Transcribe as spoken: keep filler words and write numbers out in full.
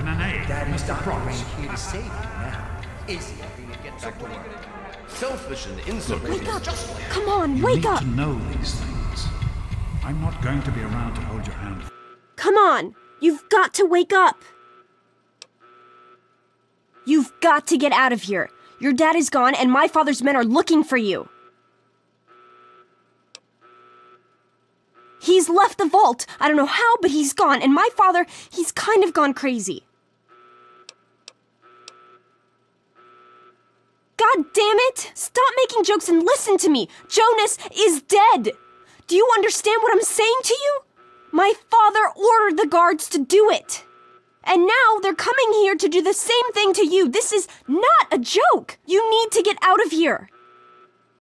an aid from Daddy's Mister Doctor Cross. ain't here to save you now. Is he? Get back to work. Selfish and insolent Wake is up! just like Come on, You wake need up! to know these things. I'm not going to be around to hold your hand. Come on! You've got to wake up! You've got to get out of here. Your dad is gone and my father's men are looking for you. He's left the vault. I don't know how, but he's gone. And my father, he's kind of gone crazy. God damn it! Stop making jokes and listen to me. Jonas is dead. Do you understand what I'm saying to you? My father ordered the guards to do it. And now they're coming here to do the same thing to you. This is not a joke. You need to get out of here.